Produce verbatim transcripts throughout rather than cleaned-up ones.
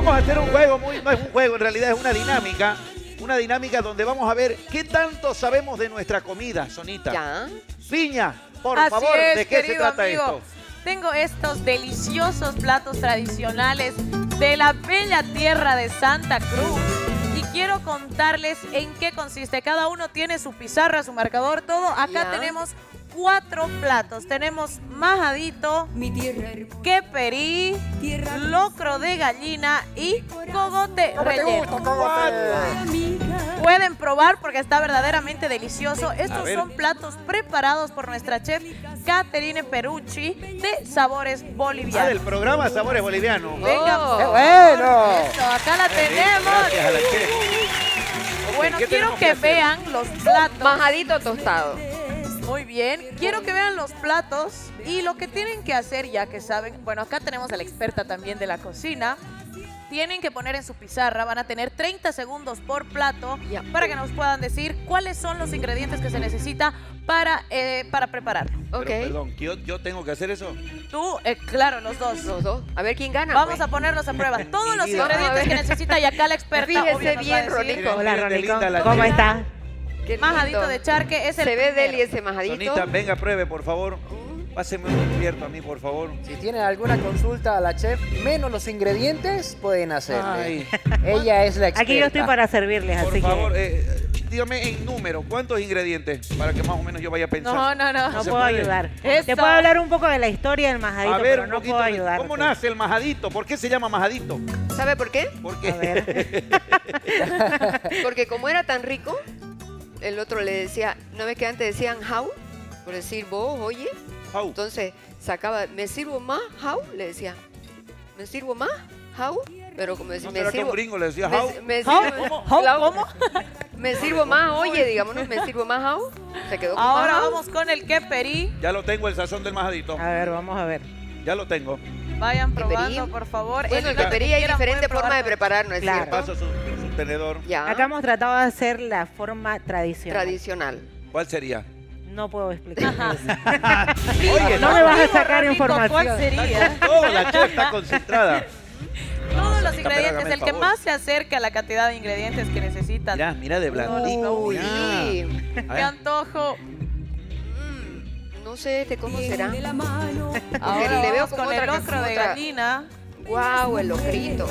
Vamos a hacer un juego, muy, no es un juego, en realidad es una dinámica. Una dinámica donde vamos a ver qué tanto sabemos de nuestra comida, Sonita. Ya. Piña, por Así favor, es, ¿de qué se querido trata amigo. esto? Tengo estos deliciosos platos tradicionales de la bella tierra de Santa Cruz. Y quiero contarles en qué consiste. Cada uno tiene su pizarra, su marcador, todo. Acá Ya. tenemos cuatro platos. Tenemos majadito, queperí, locro de gallina y cogote relleno. Pueden probar porque está verdaderamente delicioso. Estos ver. son platos preparados por nuestra chef Caterine Perucci de Sabores Ah, Bolivianos. del programa Sabores Bolivianos. Venga, Oh. ¡Qué bueno! Eso, acá la Qué rico, tenemos. gracias a la chef. Bueno, ¿qué quiero tenemos que, que hacer? vean los platos. Majadito tostado. Muy bien. Quiero que vean los platos y lo que tienen que hacer, ya que saben. Bueno, acá tenemos a la experta también de la cocina. Tienen que poner en su pizarra, van a tener treinta segundos por plato Ya. para que nos puedan decir cuáles son los ingredientes que se necesita para, eh, para prepararlo. Ok. Pero, perdón, ¿yo, ¿yo tengo que hacer eso? Tú, eh, claro, los dos. Los dos. A ver quién gana. Vamos pues. a ponerlos a prueba. Todos los vida. ingredientes Vamos a que ver. necesita y acá la experta. Fíjese obvio, nos va a bien, decir. Ronico. Miren, Hola, miren de Ronico. linda la ¿Cómo chef. está? Qué Majadito lindo. de charque es el Se ve primero. deli ese majadito. Sonita, venga, pruebe, por favor. Páseme un despierto a mí, por favor. Si tienen alguna consulta a la chef, menos los ingredientes, pueden hacerle. Ay, Ella es la experta. Aquí yo estoy para servirles, por así favor, que eh, dígame en número, ¿cuántos ingredientes? Para que más o menos yo vaya pensando. No, no, no. no se puedo puede. ayudar. Eso. Te puedo hablar un poco de la historia del majadito, A ver, pero un no poquito puedo de- ayudar. ¿Cómo nace el majadito? ¿Por qué se llama majadito? ¿Sabe por qué? ¿Por qué? A ver. Porque como era tan rico, el otro le decía, ¿no ves que antes decían how? Por decir vos, oye. Au. Entonces sacaba, ¿me sirvo más? How? Le decía, ¿me sirvo más? How? Pero como decía, ¿No me será que un sirvo... gringo le decía me- how? me How, sirvo- ¿cómo? How, Claro. ¿cómo? Me sirvo más, oye, digamos, ¿no? Me sirvo más, how. Se quedó con Ahora más, how. vamos con el queperí. Ya lo tengo, el sazón del majadito. A ver, vamos a ver. Ya lo tengo. Vayan Queperí. probando, por favor. Bueno, el plato que peperí hay quieran diferentes pueden formas de probar. preparar, ¿no es Claro. cierto? Paso su, su tenedor. Ya, Acá hemos tratado de hacer la forma tradicional. tradicional. ¿Cuál sería? No puedo explicar. Ajá. Oye, No me vas a Digo, sacar Ronico, ¿cuál información. sería? Todo, la chef está concentrada. Todos los Sonita, pero ingredientes, hágame el el que favor. más se acerca a la cantidad de ingredientes que necesitan. Mira, mira de blandito. Uy, Ya. ¡Qué antojo! Mm, no sé este cómo será. Ahora le veo vamos como con otra- el locro como de otra- gallina. Guau, el locrito.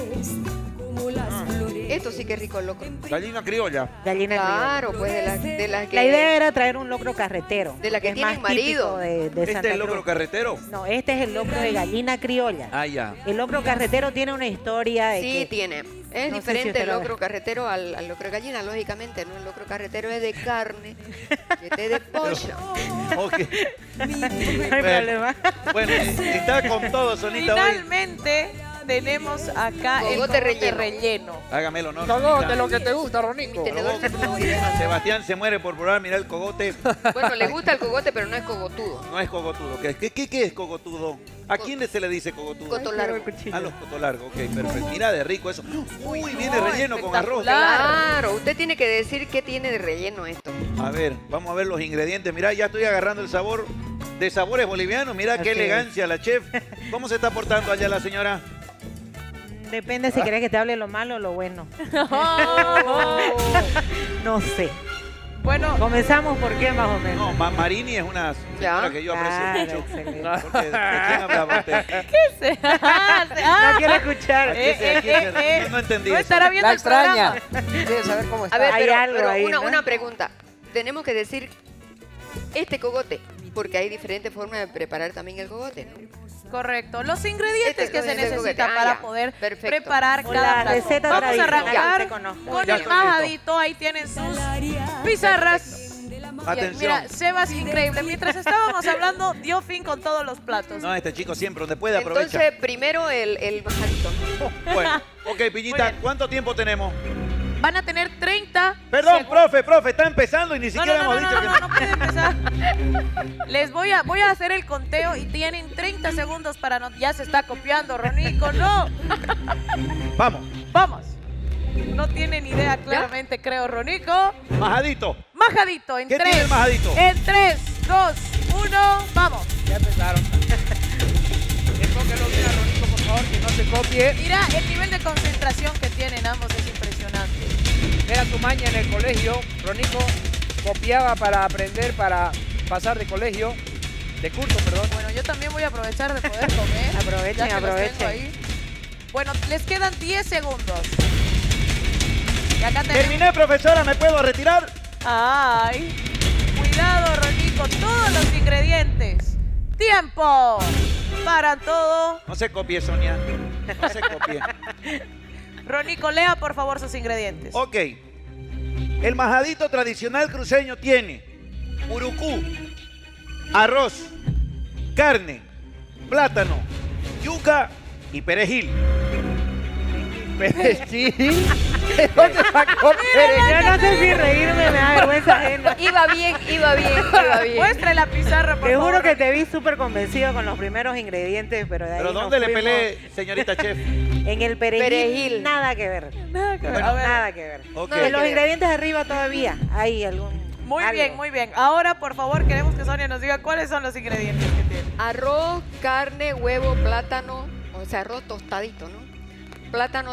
Esto sí que es rico el locro. Gallina criolla. Gallina criolla. Claro, pues de las de las que La idea era traer un locro carretero. De la que es tienen más típico marido. de, de ¿Este Santa es el locro Cruz. carretero? No, este es el locro de gallina criolla. Ah, ya. El locro carretero tiene una historia de sí que... tiene. Es No sé si diferente usted el lo locro carretero al, al locro de gallina, lógicamente, ¿no? El locro carretero es de carne, este es de pollo. Ok. No hay problema. Bueno, y- y está con todo, Sonita, hoy. Finalmente tenemos acá el Cogote cogote relleno. relleno. Hágame el honor. Cogote, Sonita. lo que te gusta, Mi Ronico. tenedor se puso muy grande. Sebastián se muere por probar, mira el cogote. Bueno, le gusta el cogote, pero no es cogotudo. No es cogotudo. ¿Qué, qué, qué, qué es cogotudo? ¿A quién se le dice cogotudo? Coto largo. A los cotolargos, ok, perfecto. Mira de rico eso. Uy, viene relleno con arroz. Claro, usted tiene que decir qué tiene de relleno esto. A ver, vamos a ver los ingredientes. Mira, ya estoy agarrando el sabor de sabores bolivianos. Mira qué Así es. elegancia la chef. ¿Cómo se está portando allá la señora? Depende si querés que te hable lo malo o lo bueno. No sé. Bueno, Comenzamos por qué más o No, menos. Ma- Marini es una señora Ya. que yo aprecio Claro, mucho. excelente. Porque, ¿de quién hablaba usted? se- ah, No quiero escuchar. ¿A quién se- a quién se- eh, eh. No, no entendí no eso. estará viendo La el programa. extraña. Quiere saber cómo está. A ver, Hay pero, algo pero ahí, una, ¿no? una pregunta. Tenemos que decir este cogote, porque hay diferentes formas de preparar también el cogote, ¿no? Correcto. Los ingredientes Este que es se el cogote. necesitan Ah, para ya. poder Perfecto. preparar O cada la plato. receta Vamos a tradicional arrancar que conozco. con Ya el estoy listo. majadito. Ahí tienen sus pizarras. Atención. Mira, Sebas, increíble. Mientras estábamos hablando, dio fin con todos los platos. No, este chico siempre, donde puede, aprovecha. Entonces, primero el, el majadito. Bueno, ok, Muy Piñita, bien. ¿cuánto tiempo tenemos? Van a tener treinta Perdón, segundos. profe, profe, está empezando y ni No, siquiera no, no, hemos no, dicho no, que... no, no puede empezar. Les voy a, voy a hacer el conteo y tienen treinta segundos para no... Ya se está copiando, Ronico, no. Vamos, Vamos. No tienen idea claramente, creo, Ronico. majadito. Majadito, en ¿Qué tres. tiene el majadito? En tres, dos, uno, vamos. Ya empezaron. Enfóquelo bien a Ronico, por favor, que no se copie. Mira el nivel de concentración Era su maña en el colegio. Ronico copiaba para aprender, para pasar de colegio, de curso, perdón. Bueno, yo también voy a aprovechar de poder comer. Aprovechen, ya que los aprovechen. tengo ahí. Bueno, les quedan diez segundos. Y acá tenemos... Terminé, profesora, ¿me puedo retirar? Ay, cuidado, Ronico, todos los ingredientes. ¡Tiempo! Paran todo. No se copie, Sonia. No se copie. Ronico, lea por favor sus ingredientes. Ok. El majadito tradicional cruceño tiene urucú, arroz, carne, plátano, yuca y perejil. ¿Perejil? ¿Dónde sacó perejil? Yo no sé si reírme, me da vergüenza ajena. Iba bien, iba bien, iba bien. Muestre la pizarra, por Te favor. juro que te vi súper convencido con los primeros ingredientes, pero de ahí ¿Pero nos dónde le fuimos. peleé, señorita chef? En el perejil, Perejil. nada que ver. Nada que ver. Bueno, A ver. nada que ver. Ok. Nada En los que ver. ingredientes de arriba todavía hay algún... Muy algo. bien, muy bien. Ahora, por favor, queremos que Sonia nos diga cuáles son los ingredientes que tiene. Arroz, carne, huevo, plátano. O sea, arroz tostadito, ¿no? Plátano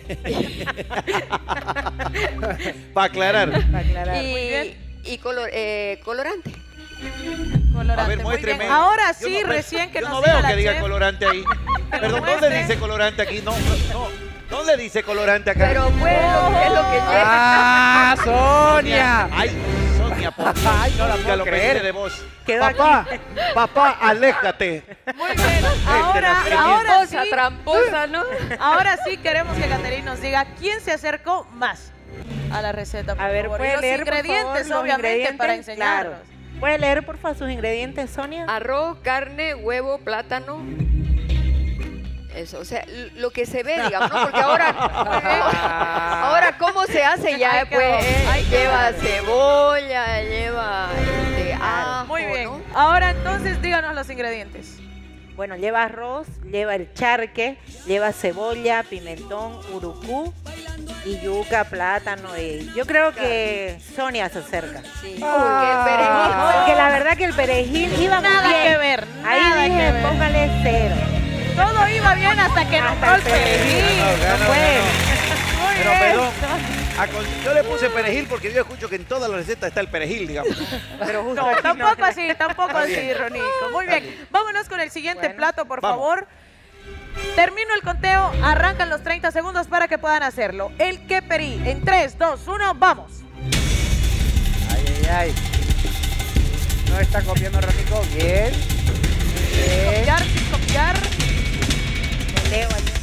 Para aclarar. Para aclarar. Muy y, bien. y color, eh, colorante. Colorante. A ver, muy muéstreme. bien. Ahora Yo sí, no- recién que yo nos no diga veo la que diga chef. colorante ahí. Que Perdón, nos ¿dónde muestre. dice colorante aquí? No, no. ¿Dónde dice colorante acá? Pero pues, lo que es lo que lleva. ¡Ah, Sonia! Ay, Sonia, por Dios. Ay, no la nunca puedo lo creer. pensé de vos. Quedó Papá, papá, aléjate. Muy bien. Ahora, nacimiento. ahora sí, Tramposa, tramposa, ¿no? ahora sí queremos que Caterine nos diga quién se acercó más a la receta. Por A ver, favor. Y ¿puede los leer, por ingredientes, favor, los obviamente, ingredientes? para enseñarnos. Claro. ¿Puede leer, por favor, sus ingredientes, Sonia? Arroz, carne, huevo, plátano. Eso, o sea, l- lo que se ve, digamos, ¿no? Porque ahora, ahora cómo se hace ya, Ahí quedó, pues, eh, ahí lleva quedó. cebolla, lleva este, ajo, Muy bien. ¿no? Ahora entonces díganos los ingredientes. Bueno, lleva arroz, lleva el charque, lleva cebolla, pimentón, urucú y yuca, plátano. Y yo creo que Sonia se acerca. Sí, porque el perejil. Porque la verdad que el perejil iba muy Nada bien. que ver, Ahí nada dije, que ver. póngale cero. Todo iba bien hasta que nombró Hasta el el perejil. perejil. No, No no, puede. Muy Pero bien. perdón, a con- yo le puse perejil porque yo escucho que en todas las recetas está el perejil, digamos. Pero justo No, aquí tampoco así, tampoco Está así, bien. Ronico. Muy Está bien. bien. Vámonos con el siguiente Bueno. plato, por Vamos. favor. Termino el conteo, arrancan los treinta segundos para que puedan hacerlo. El queperí, en tres, dos, uno, vamos. Ay, ay, ay. No está copiando Ronico. Bien. Bien. Copiar sin copiar. leo allí.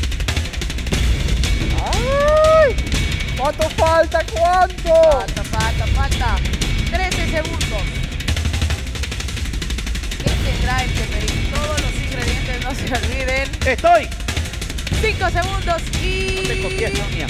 ¡Ay! ¿Cuánto falta? ¿Cuánto? Falta, falta, falta. trece segundos. ¿Qué tendrá el queperí? Todos los ingredientes, no se olviden. ¡Estoy! cinco segundos y... No te copié, Sonia.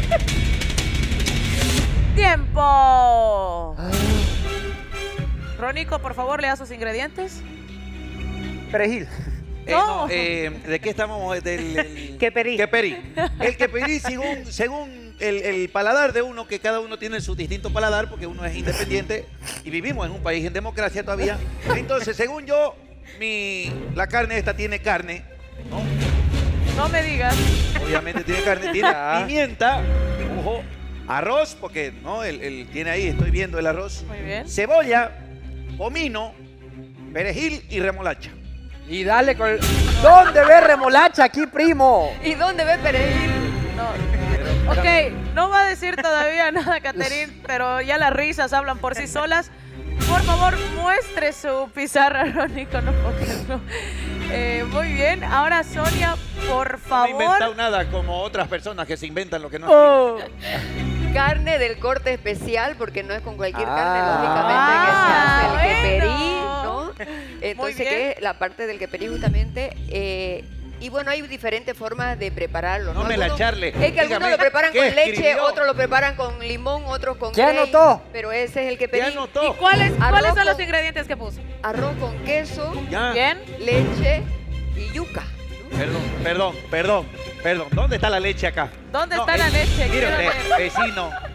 ¡Tiempo! Ronico, por favor, lea sus ingredientes. Perejil. Eh, No. no, eh, ¿de qué estamos? Del, el- Queperí. Queperí. El queperí, según, según el, el paladar de uno, que cada uno tiene su distinto paladar, porque uno es independiente y vivimos en un país en democracia todavía. Entonces, según yo, mi, la carne esta tiene carne, ¿no? No me digas. Obviamente tiene carne, tiene Ya. pimienta, ojo, arroz, porque no, el, el- tiene ahí, estoy viendo el arroz, Muy bien. cebolla, comino, perejil y remolacha. Y dale con el... ¿Dónde ve remolacha aquí, primo? ¿Y dónde ve perejil? No. Ok, no va a decir todavía nada, Caterine, pero ya las risas hablan por sí solas. Por favor, muestre su pizarra, Ronico, no puedo creerlo. Eh, muy bien, ahora Sonia, por No he inventado favor. nada como otras personas que se inventan lo que no Oh. Carne del corte especial, porque no es con cualquier Ah. carne, lógicamente, que se hace el bueno. queperí, ¿no? Entonces, bien. que es la parte del queperí justamente. eh, y bueno, hay diferentes formas de prepararlo. No me la Algunos- charle. Es que algunos Dígame, lo preparan ¿qué con leche, escribió? otros lo preparan con limón, otros con ¿Qué Grey, anotó? Pero ese es el queperí. Ya anotó. ¿Y cuáles, Arroz cuáles son con- los ingredientes que puso? Arroz con queso, Ya. Bien. leche y yuca. Perdón, perdón, perdón, perdón. ¿Dónde está la leche acá? ¿Dónde No, está eh, la leche? Mire Quiero usted, ver. vecino,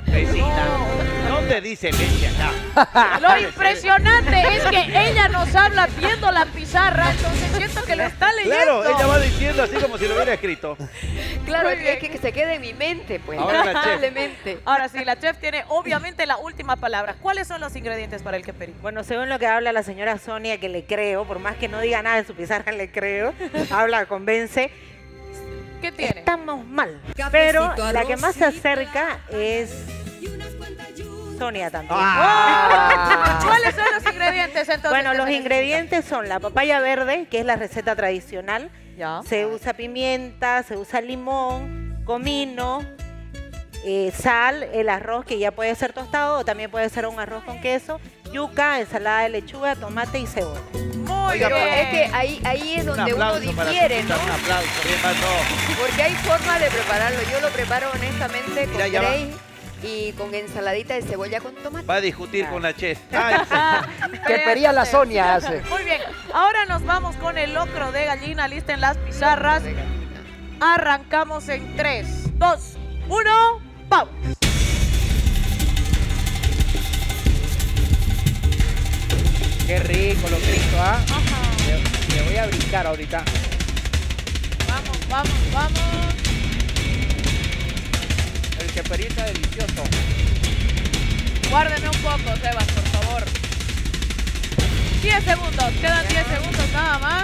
Vecina, ¿dónde dice vente acá? Lo impresionante es que ella nos habla viendo la pizarra, entonces siento que lo está leyendo. Claro, ella va diciendo así como si lo hubiera escrito. Claro, Muy es bien. que, que se quede en mi mente, pues. Ahora la chef. Lamentablemente. Ahora sí, la chef tiene obviamente la última palabra. ¿Cuáles son los ingredientes para el queperi? Bueno, según lo que habla la señora Sonia, que le creo, por más que no diga nada de su pizarra, le creo, habla, convence, ¿Qué tiene? estamos mal. Pero la que más se acerca es Sonia también. Ah. ¿Cuáles son los ingredientes entonces? Bueno, que los se ingredientes son la papaya verde, que es la receta tradicional. necesitan? Ya. Se usa pimienta, se usa limón, comino, eh, sal, el arroz que ya puede ser tostado o también puede ser un arroz con queso, yuca, ensalada de lechuga, tomate y cebolla. Muy Oiga, Pero bien. es que ahí, ahí es Un donde uno aplauso para difiere, Susana, ¿no? Un aplauso, bien pasó. Porque hay formas de prepararlo. Yo lo preparo honestamente con Mira, ya va. Grey y con ensaladita de cebolla con tomate. Va a discutir con la chef. Ay, Quepería la Sonia hace. Muy bien. Ahora nos vamos con el locro de gallina. Listen las pizarras. Arrancamos en tres, dos, uno, ¡pau! Qué rico, lo grito, ¿ah? Ajá. Me, me voy a brincar ahorita. Vamos, vamos, vamos. El queperí está delicioso. Guárdeme un poco, Sebas, por favor. diez segundos. Quedan diez segundos nada más.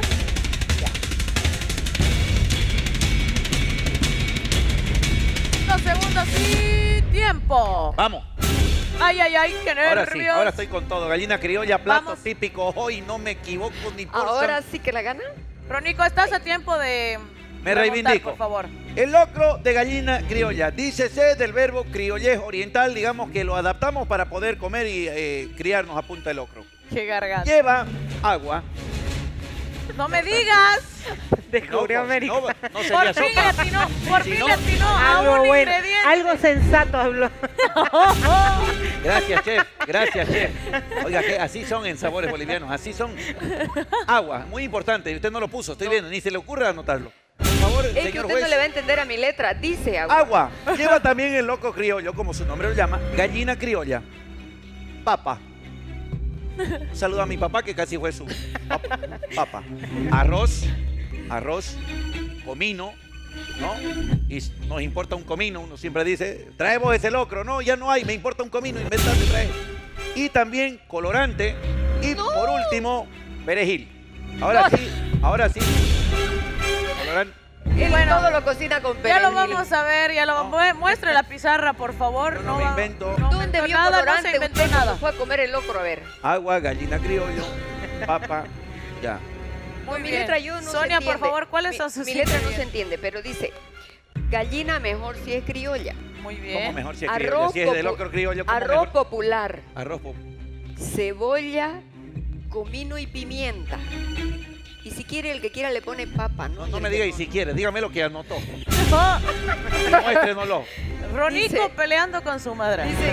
Dos segundos y tiempo. vamos. Ay, ay, ay, qué Ahora sí, nervios. ahora estoy con todo. Gallina criolla, plato Vamos. típico hoy, no me equivoco ni por Ahora son- sí que la gana. Ronico, estás a tiempo de Me remontar, reivindico. por favor. El locro de gallina criolla, dícese del verbo criollez oriental, digamos que lo adaptamos para poder comer y eh, criarnos a punta de locro. Qué garganta. Lleva agua. No me digas. Descubrió No, América. no, no Por sería fin le sopa. atinó, por Si fin no- le atinó a Algo un bueno, ingrediente. algo sensato habló. Gracias, chef. Gracias, chef. Oiga, que así son en Sabores Bolivianos. Así son. Agua, muy importante. Usted no lo puso, estoy viendo. Ni se le ocurra anotarlo. Por favor, Es que señor usted juez. no le va a entender a mi letra. Dice agua. Agua. Lleva también el loco criollo, como su nombre lo llama. Gallina criolla. Papa. Un saludo a mi papá, que casi fue su papa. Papa. Arroz. Arroz. Comino. ¿No? Y nos importa un comino. Uno siempre dice, traemos ese locro. No, ya no hay. Me importa un comino. Inventate, trae. Y también colorante. Y por último, perejil. Ahora sí. Ahora sí. Colorante. Él Bueno, todo lo cocina con Ya perejil. lo vamos a ver, ya lo vamos. mu- Muestre la pizarra, por favor. Yo no me va- invento. no ¿Dónde inventó vio nada, colorante? no se inventó Usted cuando nada. fue a comer el locro, a ver. Agua, gallina criollo. Papa. Ya. Muy mi bien. letra yo no se Sonia, por entiende. favor, ¿cuáles Mi- son sus Mi letra no se ingredientes? entiende, pero dice gallina mejor si es criolla. Muy Como bien. mejor si es criolla. Arroz, Si es de popu- locro criollo, como arroz mejor. popular, Arroz pop. cebolla, comino y pimienta. Y si quiere, el que quiera le pone papa, ¿no? No, Y no el me que diga y no. si quiere, dígame lo que anotó. Oh, Muéstrenoslo. Ronico Dice- peleando con su madre. Dice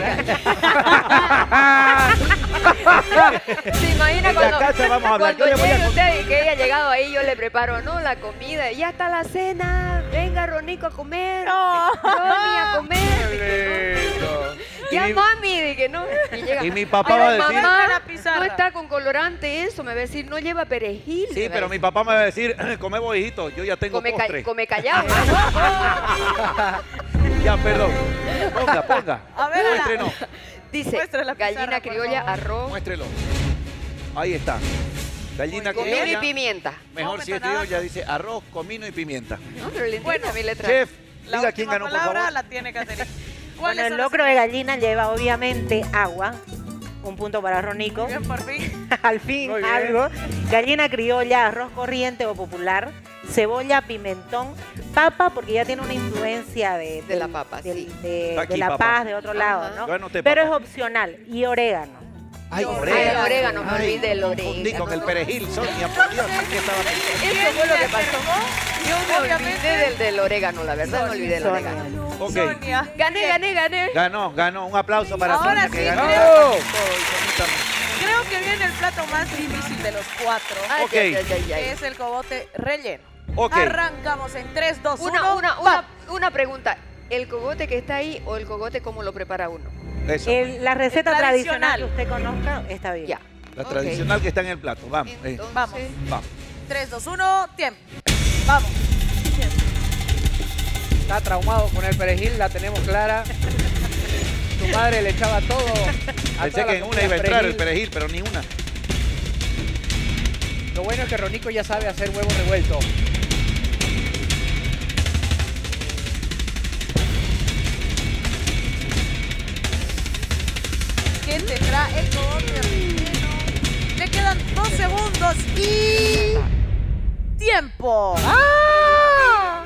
¿Se imagina En la cuando, casa vamos a hablar. cuando Yo le voy a llegue con- usted y que haya llegado ahí, yo le preparo, ¿no? La comida. Ya está la cena. Venga, Ronico, a comer. No. Ronnie, a comer. Ya, Y mi- mami, de que no. Y, llega, Y mi papá "Ay, va a decir- mamá, La pizarra. no está con colorante eso. Me va a decir, no lleva perejil. me Sí, va a pero mi decir. papá me va a decir, come bojito, yo ya tengo Come, ca- postre. come callado. Ya, perdón. Ponga, ponga. A ver, Muéstrenos, Dice, Muestre la pizarra, gallina por criolla, favor. arroz, muéstrelo. Ahí está. Gallina Muy bien. comino y criolla. pimienta. Mejor No si es meto nada. criolla, dice arroz, comino y pimienta. No, pero le entiendo Bueno, a mi letra. Chef, La diga quién última ganó, por palabra favor. la tiene Caterina. Bueno, ¿Cuáles el son los locro de gallina lleva obviamente agua. Un punto para Ronico. Bien, por fin. Al fin, Muy bien. algo. Gallina criolla, arroz corriente o popular, cebolla, pimentón, papa, porque ya tiene una influencia de, De la del- papa, del- sí. de, Aquí, de la papa. paz de otro lado, Ajá. ¿no? Yo anoté Pero es papa. opcional. Y orégano. Ay, Ay, el orégano, me olvidé del confundí orégano. con el perejil, Sonia, por Dios, ¿qué estaba pensando? Eso fue lo que pasó. Yo me Obviamente. olvidé del, del orégano, la verdad, me olvidé del Sonia. orégano. Ok, Sonia. Gané, gané, gané. ganó, ganó. Un aplauso para Ahora Sonia que sí, ganó. creo- Todo, y Sonita no. Creo que viene el plato más difícil de los cuatro. Ay, Ok. ay, ay, ay, Que ay. es el cogote relleno. Ok. Arrancamos en tres, dos, uno. Una, una, una, una pregunta. ¿el cogote que está ahí o el cogote como lo prepara uno? Eso. El- la receta El tradicional que tradicional. usted conozca está bien. Ya. La Ok. tradicional que está en el plato. Vamos. eh, Entonces, Vamos. vamos. tres, dos, uno, tiempo. Vamos. Está traumado con el perejil, la tenemos clara. Tu madre le echaba todo. a Pensé toda la que en una comida iba a entrar el perejil. perejil, pero ni una. Lo bueno es que Ronico ya sabe hacer huevo revuelto. ¿Qué tendrá el cogote relleno? Le quedan dos segundos y... ¡Tiempo! ¡Ah!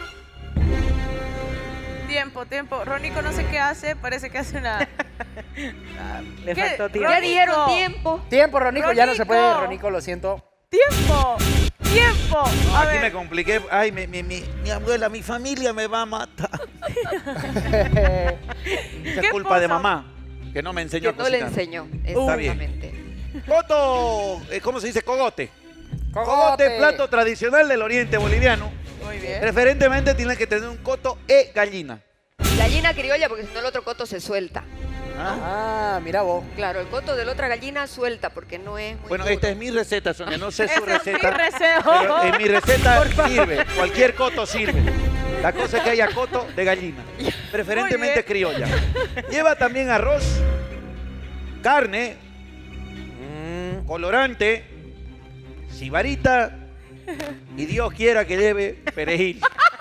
Tiempo, tiempo. Ronico no sé qué hace, parece que hace una... Le ¿Qué? faltó tiempo. ya Ronico. dijeron tiempo. Tiempo, Ronico, ya no se puede, Ronico. Ronico, lo siento. ¡Tiempo! ¡Tiempo! No, A aquí ver. me compliqué. Ay, mi, mi, mi, mi abuela, mi familia me va a matar. ¿Qué Es culpa de cosa? mamá, que no me enseñó Que a no le cocinar. enseñó. Está bien. Exactamente. Coto, eh, ¿cómo se dice? Cogote. Cogote, plato tradicional del oriente boliviano. Muy bien. Preferentemente tiene que tener un coto e gallina. Gallina criolla, porque si no el otro coto se suelta. ¿Ah? Ah, mira vos. Claro, el coto de la otra gallina suelta porque no es muy Bueno, duro. esta es mi receta, Sonia. No sé su Esa es mi receta. receta. Pero en mi receta sirve. Cualquier coto sirve. La cosa es que haya coto de gallina. Preferentemente bien. criolla. Lleva también arroz, carne, Mm, colorante, sibarita y Dios quiera que lleve perejil.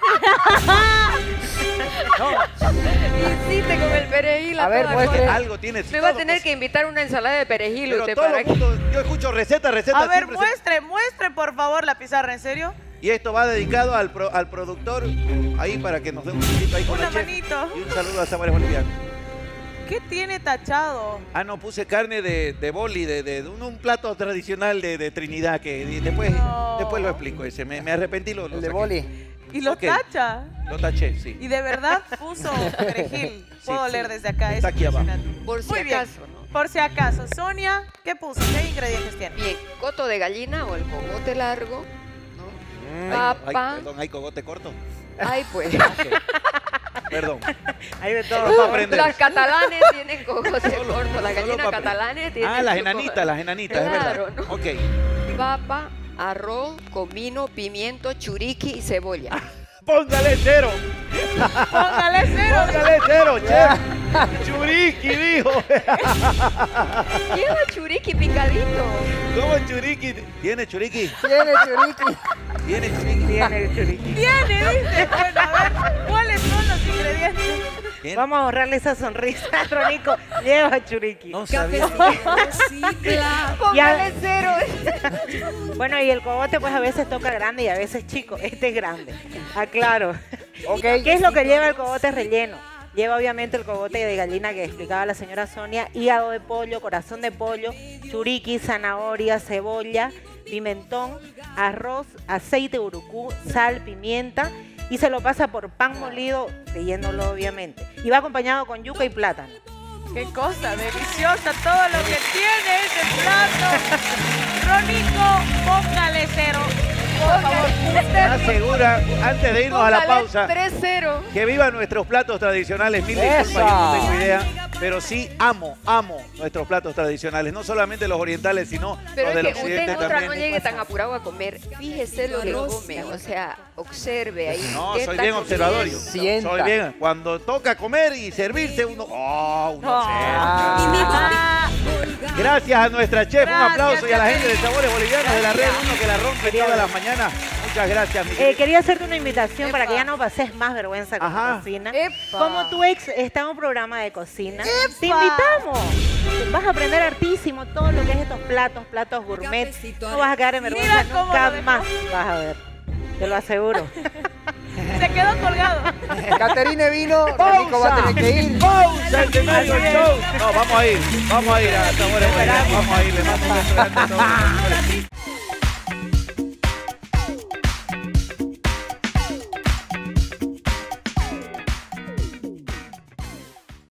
No, Insiste con el perejil. A ver, toda muestre. costa. algo tiene. Me va a todo, tener pues. que invitar una ensalada de perejil Pero usted todo para el que... mundo, yo escucho receta, receta. A ver, siempre se- muestre, muestre por favor la pizarra, ¿en serio? Y esto va dedicado al, pro- al productor, ahí para que nos dé un poquito ahí con Una la chef. manito. Y un saludo a Sabores Bolivianos. ¿Qué tiene tachado? Ah, no, puse carne de, de boli, de, de, de un, un plato tradicional de, de Trinidad, que di- después, No. después lo explico ese. Me, me arrepentí, lo, lo el de saqué. boli. Y lo Ok. tacha. Lo taché, sí. Y de verdad puso perejil. Puedo Sí, leer sí. desde acá. Está es aquí abajo. impresionante. Por si Muy bien. acaso, ¿no? Por si acaso. Sonia, ¿qué puso? ¿Qué ingredientes tiene? Bien, coto de gallina o el cogote largo, ¿no? Mm, Ay, Papa. ay, perdón, hay cogote corto. Ay, pues. Ok. Perdón. Hay de todo. Solo para aprender. Las catalanes tienen cogote Solo- corto, las solo gallinas para- catalanes tienen Ah, las su enanitas, cogote. las enanitas, Claro, es verdad. ¿no? Ok. Papa, arroz, comino, pimiento, churiqui y cebolla. Póngale cero. Póngale cero. Póngale cero, chef. Churiqui, dijo. Lleva churiqui picadito. ¿Cómo churiqui? ¿Tiene churiqui? Tiene churiqui. ¿Tiene churiqui? Tiene el churiqui. Tiene, dice. Bueno, a ver, ¿cuáles son los ingredientes? ¿Tiene? Vamos a ahorrarle esa sonrisa, Ronico. Lleva churiqui. No sabía. Póngale cero. Bueno, y el cogote pues a veces toca grande y a veces chico. Este es grande. Aclaro. Ok. ¿Qué es lo que lleva el cogote relleno? Lleva obviamente el cogote de gallina que explicaba la señora Sonia, hígado de pollo, corazón de pollo, churiqui, zanahoria, cebolla, pimentón, arroz, aceite urucú, sal, pimienta y se lo pasa por pan molido, friéndolo obviamente. Y va acompañado con yuca y plátano. Qué cosa deliciosa todo lo que tiene ese plato. Ronico, póngale cero. Por favor, Me asegura, antes de irnos a la pausa, tres cero. que vivan nuestros platos tradicionales. Mil disculpas, yo no tengo idea. Pero sí amo, amo nuestros platos tradicionales. No solamente los orientales, sino Pero los es del que usted occidente en otra también. no llegue tan apurado a comer. Fíjese lo que come, o sea, observe ahí. No, qué soy está bien observador yo. comiendo. Sienta. Soy bien. Cuando toca comer y servirse, uno. ¡Oh! Uno Ah. observa. Gracias a nuestra chef. Gracias, un aplauso y a la gente de Caterina. Sabores Bolivianos de la Red uno que la rompe todas las mañanas. Muchas gracias, mi Eh, querido. quería hacerte una invitación para Epa. que ya no pases más vergüenza con Ajá. tu cocina. Epa. Como tu ex está en un programa de cocina, Epa. te invitamos. Vas a aprender hartísimo todo lo que es estos platos, platos gourmet. No vas a quedar en vergüenza Mira cómo nunca lo dejó. más. Vas a ver. Te lo aseguro. Se quedó colgado. Caterine vino, Ronico va a tener que ir. ¡Pausa! El temario show. No, vamos a ir. Vamos a ir a Sabores Bolivianos. Vamos a ir. Le mando un beso grande a todos.